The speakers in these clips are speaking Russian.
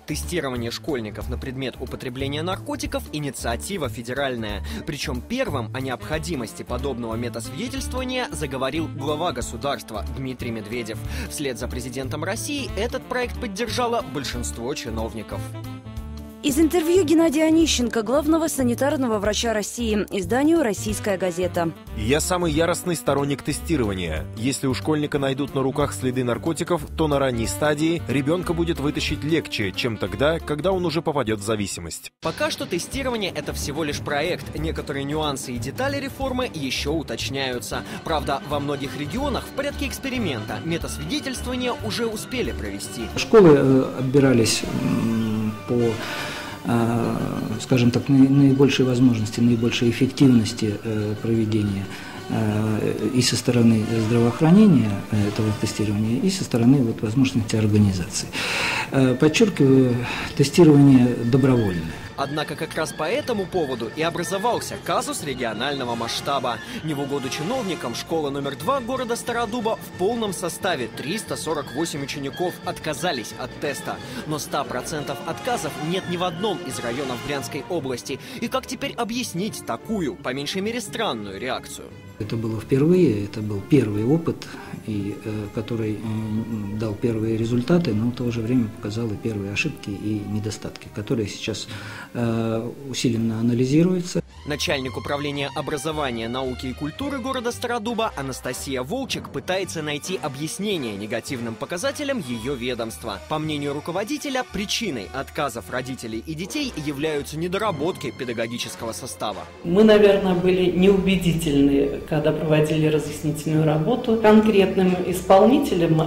Тестирование школьников на предмет употребления наркотиков – инициатива федеральная. Причем первым о необходимости подобного метасвидетельствования заговорил глава государства Дмитрий Медведев. Вслед за президентом России этот проект поддержало большинство чиновников. Из интервью Геннадия Онищенко, главного санитарного врача России, изданию «Российская газета». Я самый яростный сторонник тестирования. Если у школьника найдут на руках следы наркотиков, то на ранней стадии ребенка будет вытащить легче, чем тогда, когда он уже попадет в зависимость. Пока что тестирование – это всего лишь проект. Некоторые нюансы и детали реформы еще уточняются. Правда, во многих регионах в порядке эксперимента метасвидетельствование уже успели провести. Школы отбирались по, скажем так, наибольшей возможности, наибольшей эффективности проведения и со стороны здравоохранения этого тестирования, и со стороны возможности организации. Подчеркиваю, тестирование добровольное. Однако как раз по этому поводу и образовался казус регионального масштаба. Не в угоду чиновникам школа номер 2 города Стародуба в полном составе 348 учеников отказались от теста. Но 100% отказов нет ни в одном из районов Брянской области. И как теперь объяснить такую, по меньшей мере, странную реакцию? Это было впервые, это был первый опыт, который дал первые результаты, но в то же время показал и первые ошибки и недостатки, которые сейчас усиленно анализируются. Начальник управления образования, науки и культуры города Стародуба Анастасия Волчек пытается найти объяснение негативным показателям ее ведомства. По мнению руководителя, причиной отказов родителей и детей являются недоработки педагогического состава. Мы, наверное, были неубедительны, когда проводили разъяснительную работу. Конкретным исполнителем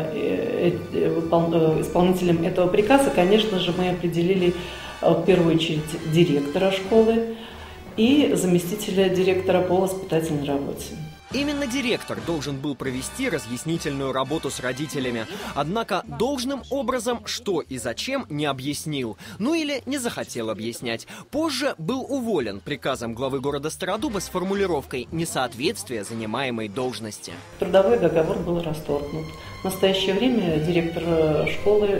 этого приказа, конечно же, мы определили в первую очередь директора школы и заместителя директора по воспитательной работе. Именно директор должен был провести разъяснительную работу с родителями. Однако должным образом что и зачем не объяснил. Ну или не захотел объяснять. Позже был уволен приказом главы города Стародуба с формулировкой «несоответствие занимаемой должности». Трудовой договор был расторгнут. В настоящее время директор школы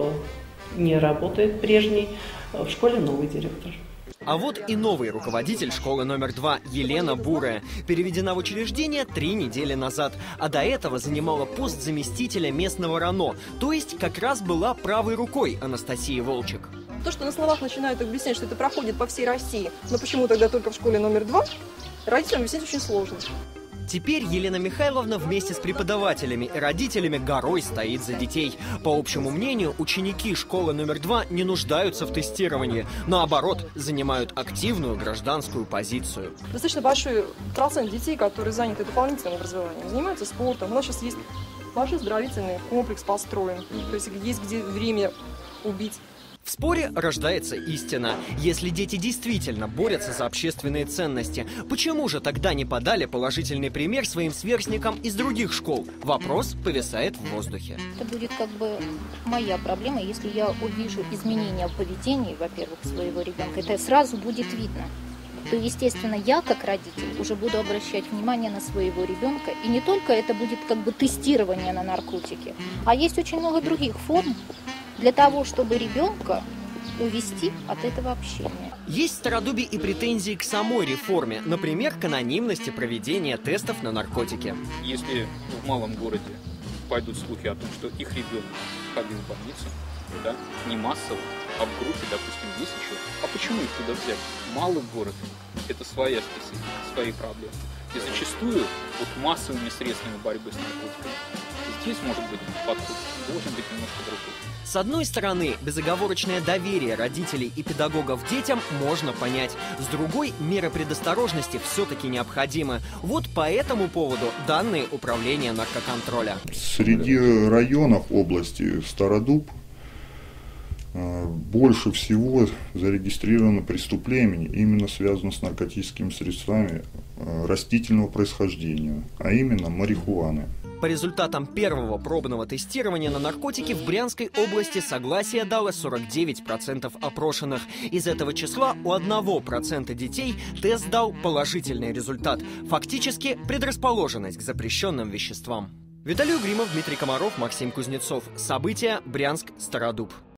не работает прежний. В школе новый директор. А вот и новый руководитель школы номер 2 Елена Бурая. Переведена в учреждение 3 недели назад, а до этого занимала пост заместителя местного РАНО, то есть как раз была правой рукой Анастасии Волчек. То, что на словах начинают объяснять, что это проходит по всей России, но почему тогда только в школе номер 2, родителям объяснить очень сложно. Теперь Елена Михайловна вместе с преподавателями и родителями горой стоит за детей. По общему мнению, ученики школы номер 2 не нуждаются в тестировании. Наоборот, занимают активную гражданскую позицию. Достаточно большой процент детей, которые заняты дополнительным образованием, занимаются спортом. У нас сейчас есть большой оздоровительный комплекс построен. То есть есть где время убить. В споре рождается истина. Если дети действительно борются за общественные ценности, почему же тогда не подали положительный пример своим сверстникам из других школ? Вопрос повисает в воздухе. Это будет как бы моя проблема, если я увижу изменения в поведении, во-первых, своего ребенка. Это сразу будет видно. То, естественно, я, как родитель, уже буду обращать внимание на своего ребенка. И не только это будет как бы тестирование на наркотики, а есть очень много других форм для того, чтобы ребенка увести от этого общения. Есть в Стародубе и претензии к самой реформе, например, к анонимности проведения тестов на наркотики. Если в малом городе пойдут слухи о том, что их ребенок ходил в больницу, да, не массово, а в группе, допустим, 10 человек, а почему их туда взять? Малый город – это своя специфика, свои проблемы. И зачастую массовыми средствами борьбы с наркотиками здесь, может быть, подход должен быть немножко другой. С одной стороны, безоговорочное доверие родителей и педагогов детям можно понять. С другой, меры предосторожности все-таки необходимы. Вот по этому поводу данные управления наркоконтроля. Среди районов области Стародуб больше всего зарегистрировано преступлений, именно связано с наркотическими средствами растительного происхождения, а именно марихуаны. По результатам первого пробного тестирования на наркотики в Брянской области согласие дало 49% опрошенных. Из этого числа у 1% детей тест дал положительный результат. Фактически предрасположенность к запрещенным веществам. Виталий Угримов, Дмитрий Комаров, Максим Кузнецов. События. Брянск. Стародуб.